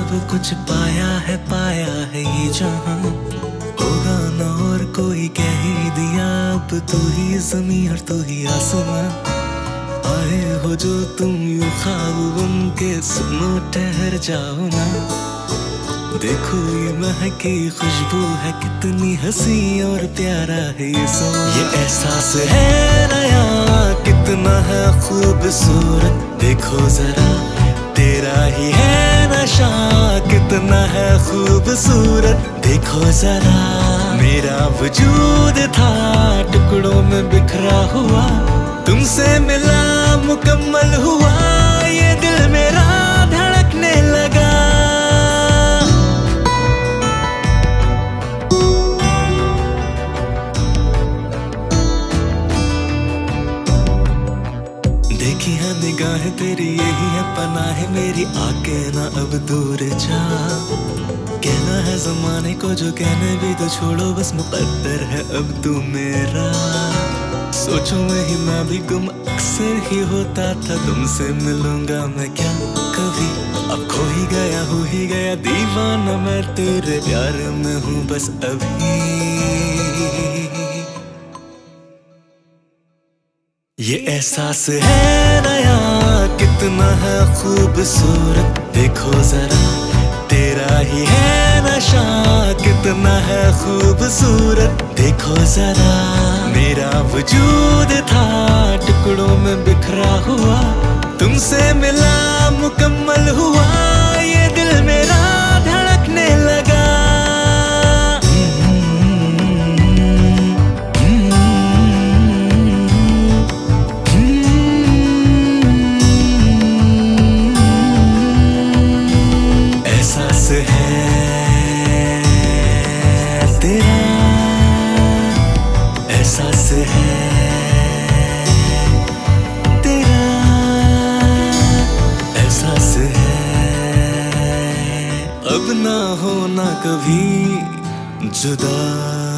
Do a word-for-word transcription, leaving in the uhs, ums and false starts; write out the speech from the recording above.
सब कुछ पाया है पाया है ये जहां, होगा न और कोई कह ही दिया, अब तू ही ज़मीं और तू ही आसमां। आए हो जो तुम यूं ख्वाब बन के, सुनो ठहर जाओ ना, देखो ये महकी खुशबू है, कितनी हंसी और प्यारा है ये समा। ये एहसास है नया, कितना है खूबसूरत, देखो जरा तेरा ही है नशा, कितना है खूबसूरत, देखो जरा। मेरा वजूद था टुकड़ों में बिखरा हुआ, तुमसे मिला मुकम्मल हुआ, ये दिल मेरा धड़कने लगा। देखी है निगाहें तेरी, यही है पनाह मेरी, आके ना अब दूर जा। कहना है जमाने को जो कहने भी तो छोड़ो, बस मुकद्दर है अब तू मेरा। सोचो में ही मैं भी गुम अक्सर ही होता था, तुमसे मिलूंगा मैं क्या कभी, अब खो ही गया हो ही गया दीवाना मैं तेरे प्यार में हूँ बस अभी। ये एहसास है नया, कितना है खूबसूरत, देखो जरा तेरा ही है नशा, कितना है खूबसूरत, देखो जरा। मेरा वजूद था टुकड़ों में बिखरा हुआ, तुमसे मिला मुकम्मल हुआ, ये दिल मेरा धड़कने लगा। एहसास है तेरा, एहसास है तेरा, एहसास है। अब ना होना कभी जुदा।